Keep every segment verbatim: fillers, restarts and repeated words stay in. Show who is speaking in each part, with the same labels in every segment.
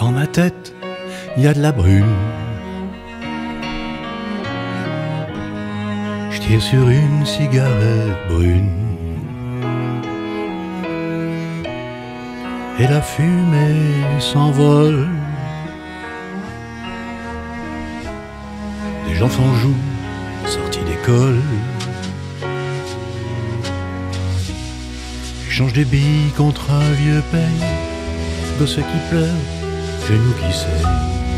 Speaker 1: Dans ma tête, il y a de la brume. Je tire sur une cigarette brune. Et la fumée s'envole. Des enfants jouent, sortis d'école. Échange des billes contre un vieux peigne. Gosse qui pleure, genoux qui saignent.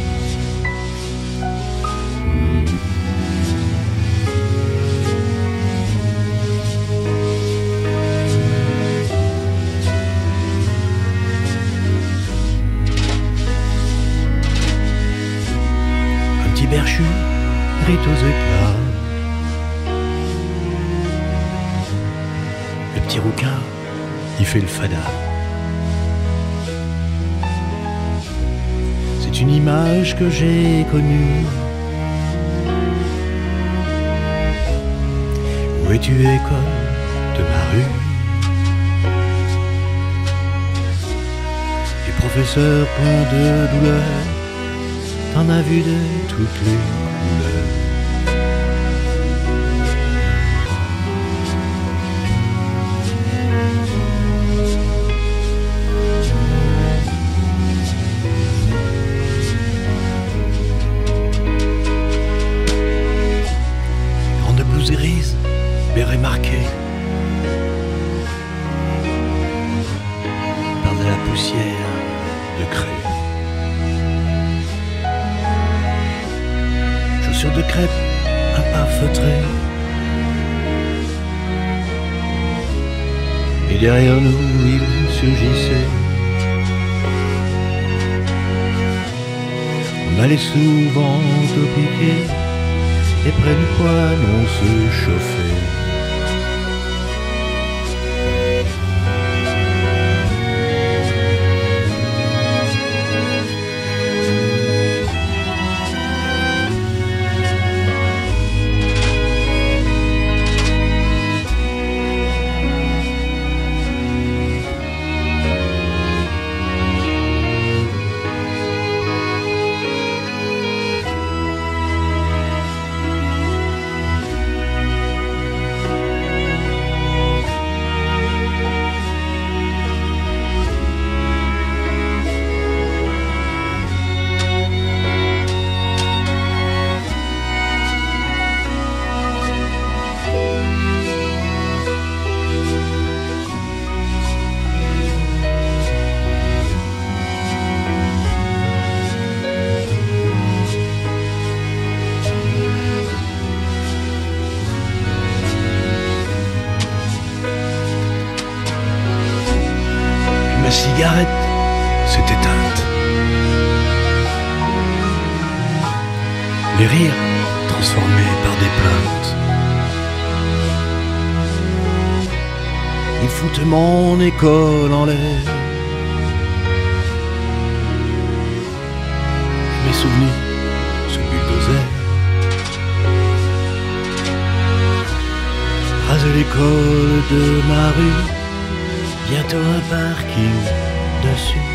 Speaker 1: Un petit berchu rit aux éclats. Le petit rouquin, il fait le fada. C'est une image que j'ai connue. Où es-tu, école de ma rue? Les professeurs pleins de douleur, t'en as vu de toutes les couleurs. Grise, béret marqué par de la poussière de craie. Chaussures de crêpe, un pas feutré. Et derrière nous, il surgissait. On allait souvent au piquet. Et près du poêle on se chauffait. Ma cigarette s'est éteinte. Les rires transformés par des plaintes. Ils foutent mon école en l'air. Mes souvenirs sous bulldozer. Raser l'école de ma rue. Bientôt un parking dessus.